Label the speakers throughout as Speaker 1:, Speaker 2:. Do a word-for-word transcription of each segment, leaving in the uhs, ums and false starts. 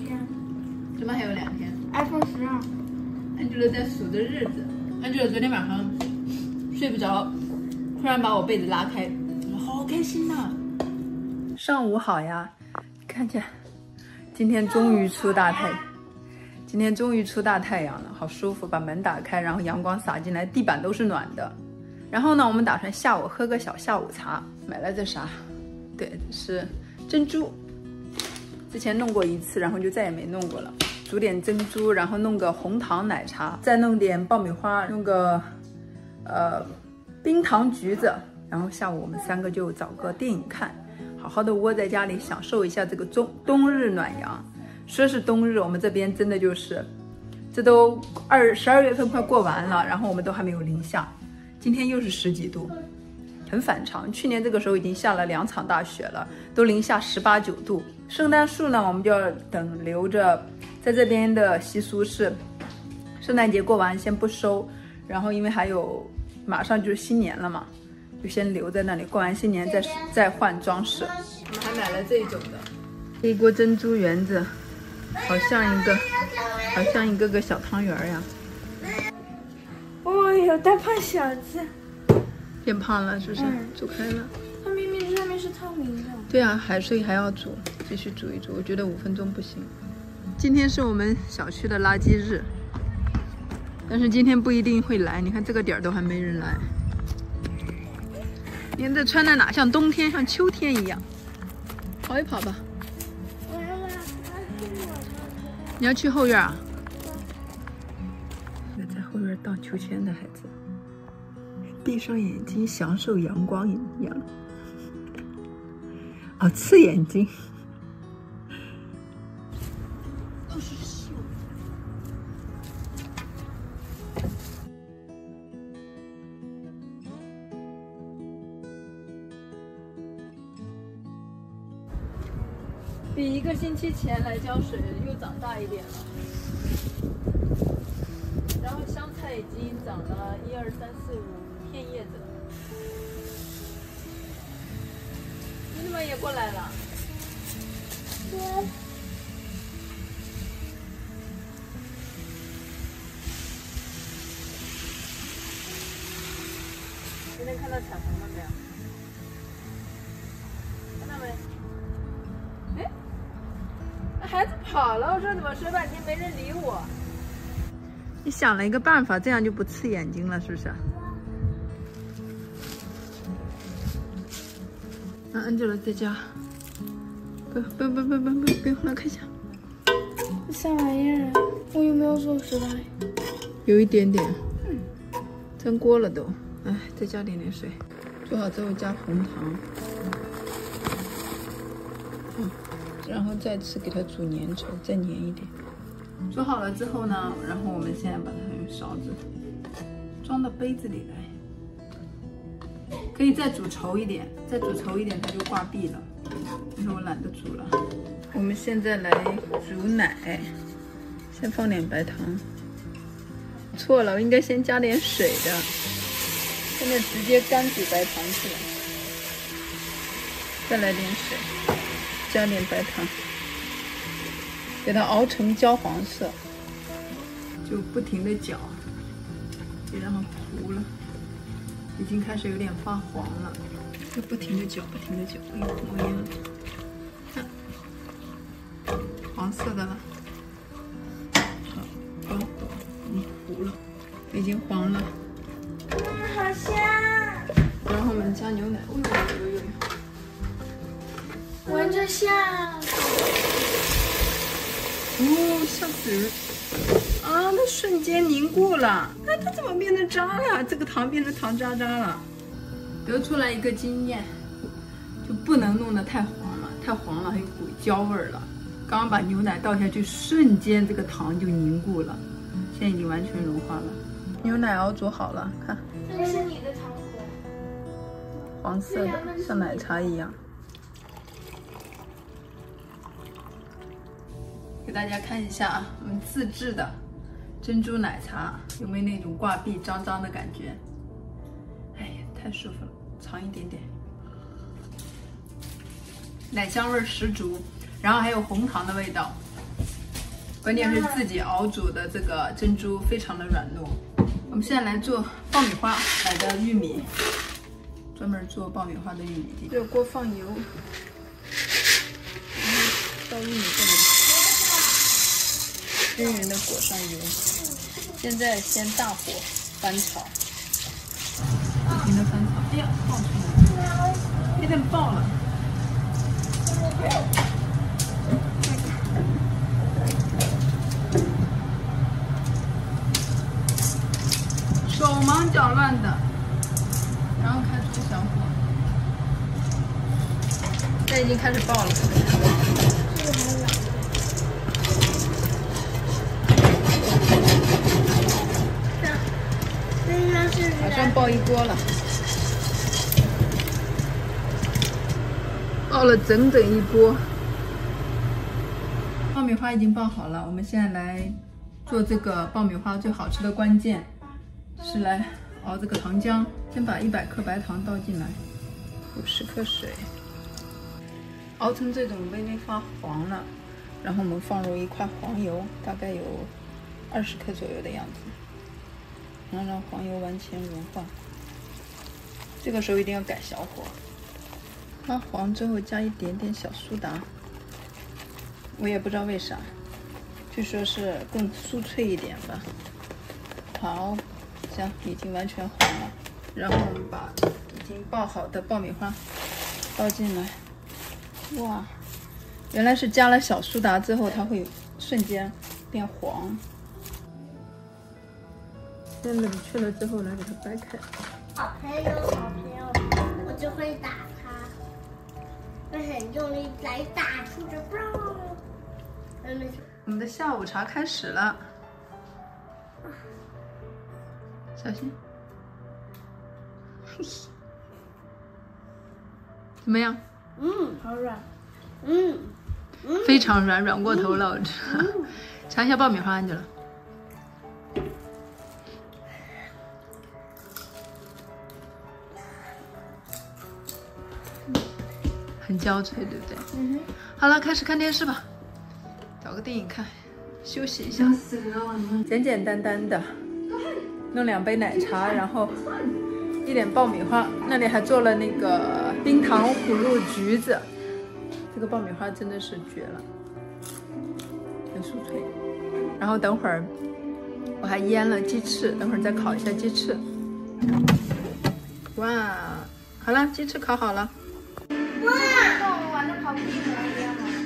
Speaker 1: 天。
Speaker 2: 怎么还有两天
Speaker 1: ？iPhone 十二。
Speaker 2: Angela 在数着日子。Angela 昨天晚上睡不着，突然把我被子拉开，好开心呐、啊！上午好呀，看见，今天终于出大太阳。 今天终于出大太阳了，好舒服！把门打开，然后阳光洒进来，地板都是暖的。然后呢，我们打算下午喝个小下午茶。买了这啥？对，是珍珠。之前弄过一次，然后就再也没弄过了。煮点珍珠，然后弄个红糖奶茶，再弄点爆米花，弄个呃冰糖橘子。然后下午我们三个就找个电影看，好好的窝在家里享受一下这个冬冬日暖阳。 说是冬日，我们这边真的就是，这都二十二月份快过完了，然后我们都还没有零下，今天又是十几度，很反常。去年这个时候已经下了两场大雪了，都零下十八九度。圣诞树呢，我们就要等留着，在这边的习俗是，圣诞节过完先不收，然后因为还有马上就是新年了嘛，就先留在那里，过完新年再再换装饰。我们还买了这种的，这一锅珍珠圆子。 好像一个，好像一个个小汤圆呀！
Speaker 1: 哦哟，大胖小子，
Speaker 2: 变胖了是不是？嗯、煮开了。
Speaker 1: 它明明这上面是透明的。
Speaker 2: 对啊，还所以还要煮，继续煮一煮。我觉得五分钟不行。今天是我们小区的垃圾日，但是今天不一定会来。你看这个点儿都还没人来。你看这穿的哪像冬天，像秋天一样。跑一跑吧。 你要去后院啊？那在后院荡秋千的孩子，闭上眼睛享受阳光一样。哦，刺眼睛。都是树。比一个星期前来浇水又长大一点了，然后香菜已经长了一二三四五片叶子了。你怎么也过来了？对。今天看到彩虹了没有？看到没？哎。 孩子跑了，我说怎么说半天没人理我。你想了一个办法，这样就不刺眼睛了，是不是？那 Angela 在家，不不不不不不不用来看一下。
Speaker 1: 这啥玩意儿？我有没有做失败？
Speaker 2: 有一点点，嗯，粘锅了都。哎，再加点点水，做好之后加红糖。嗯。 然后再次给它煮粘稠，再粘一点。煮好了之后呢，然后我们现在把它用勺子装到杯子里来，可以再煮稠一点，再煮稠一点它就挂壁了。因为我懒得煮了。我们现在来煮奶，先放点白糖。错了，我应该先加点水的，现在直接干煮白糖去了。再来点水。 加点白糖，给它熬成焦黄色，就不停的搅，别让它糊了，已经开始有点发黄了，就不停的搅，不停的搅，哎呦，冒烟了，看，黄色的了，好，哦，嗯，糊了，已经黄了，
Speaker 1: 好香。
Speaker 2: 然后我们加牛奶，哎呦呦呦呦。
Speaker 1: 闻着像，
Speaker 2: 哦，像纸啊！它瞬间凝固了，啊，它怎么变成渣了？这个糖变成糖渣渣了。得出来一个经验，就不能弄得太黄了，太黄了还有股焦味了。刚刚把牛奶倒下去，瞬间这个糖就凝固了，现在已经完全融化了。牛奶熬煮好了，看，
Speaker 1: 这个是你的糖果，
Speaker 2: 黄色的，像奶茶一样。 给大家看一下啊，我们自制的珍珠奶茶有没有那种挂壁脏脏的感觉？哎呀，太舒服了，尝一点点，奶香味十足，然后还有红糖的味道， 关键是自己熬煮的这个珍珠非常的软糯。我们现在来做爆米花，买的玉米，专门做爆米花的玉米地。热锅放油，然后倒玉米这里，均匀的裹上油。现在先大火翻炒，不停的翻炒。哎呀，爆出来了，有点爆了。 手忙脚乱的，然后开出小火，现在已经开始爆了。好像爆一锅了，爆了整整一锅。爆米花已经爆好了，我们现在来做这个爆米花最好吃的关键。 是来熬这个糖浆，先把一百克白糖倒进来，五十克水，熬成这种微微发黄了，然后我们放入一块黄油，大概有二十克左右的样子，然后让黄油完全融化。这个时候一定要改小火，发黄之后加一点点小苏打，我也不知道为啥，据说是更酥脆一点吧。好。 行，已经完全黄了，然后我们把已经爆好的爆米花倒进来。哇，原来是加了小苏打之后，它会瞬间变黄。现在冷却了之后，来给它掰开。
Speaker 3: 好朋友，好朋友，我就会打它，会很用力来打出这爆。
Speaker 2: 我们的下午茶开始了。 小心！怎么样？
Speaker 3: 嗯，好软。嗯，
Speaker 2: 非常软，软过头了。我知道。尝一下爆米花，安吉拉。很焦脆，对不对？嗯哼。好了，开始看电视吧。找个电影看，休息一下。简简单单的。 弄两杯奶茶，然后一点爆米花，那里还做了那个冰糖葫芦橘子。这个爆米花真的是绝了，很酥脆。然后等会儿我还腌了鸡翅，等会儿再烤一下鸡翅。哇，好了，鸡翅烤好了。
Speaker 3: 哇，跟我们玩的跑步一模一样吗？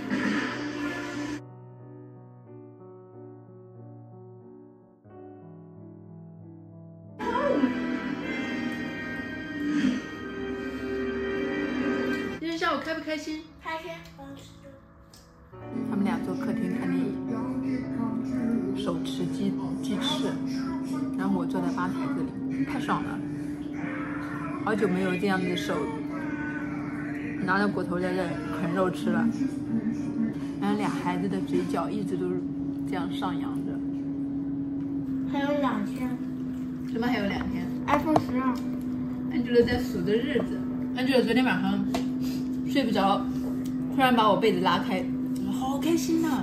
Speaker 2: 下午开不开心？
Speaker 3: 开心。
Speaker 2: 他们俩坐客厅看电影，手持鸡鸡翅，然后我坐在吧台这里，太爽了！好久没有这样子手拿着骨头在这啃肉吃了。然后俩孩子的嘴角一直都是这样上扬着。
Speaker 3: 还有两天。
Speaker 2: 什么还有两天
Speaker 3: ？iPhone 十二。
Speaker 2: Angela 在数着日子。Angela 昨天晚上。 睡不着，突然把我被子拉开，好开心呐！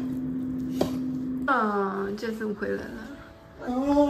Speaker 2: 啊，杰森回来了，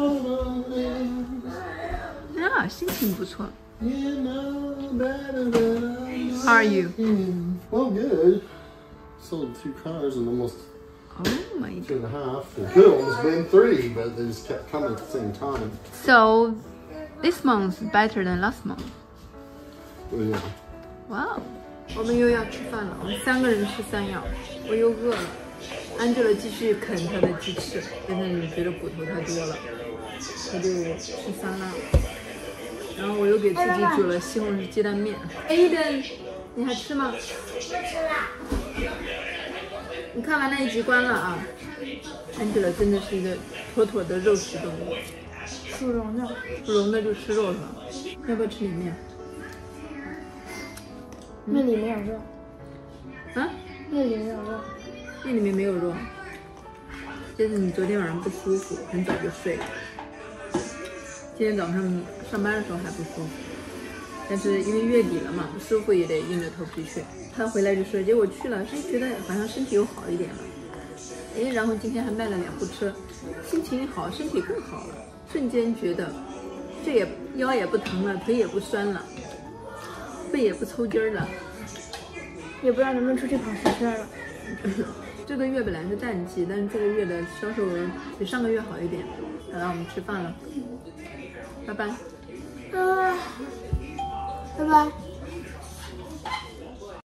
Speaker 2: 啊，心情不错。How are you?
Speaker 4: Well, good. Sold two cars in almost
Speaker 2: oh my
Speaker 4: two and a half. It could have almost been three, but they just kept coming at the same time.
Speaker 2: So, this month better than last month.
Speaker 4: Well, yeah.
Speaker 2: Wow. 我们又要吃饭了，我们三个人吃三样，我又饿了。Angela 继续啃她的鸡翅，真的觉得骨头太多了，她就吃酸辣。然后我又给自己煮了西红柿鸡蛋面。Aiden， 你还吃吗？
Speaker 3: 不吃了。
Speaker 2: 你看完那一集关了啊 ？Angela 真的是一个妥妥的肉食动物。
Speaker 1: 属龙的。
Speaker 2: 属龙的就吃肉是吧？要不要吃里面？
Speaker 1: 那里没有肉，
Speaker 2: 啊？
Speaker 1: 那里没有肉，
Speaker 2: 那里面没有肉。就是你昨天晚上不舒服，很早就睡了。今天早上上班的时候还不舒服，但是因为月底了嘛，不舒服也得硬着头皮去。他回来就说，结果去了，是觉得好像身体又好一点了。 哎，然后今天还卖了两部车，心情好，身体更好了，瞬间觉得这也腰也不疼了，腿也不酸了，背也不抽筋了，
Speaker 1: 也不知道能不能出去跑十圈了。
Speaker 2: 这个月本来是淡季，但是这个月的销售额比上个月好一点。好了，我们吃饭了，拜拜。
Speaker 1: 啊，拜拜。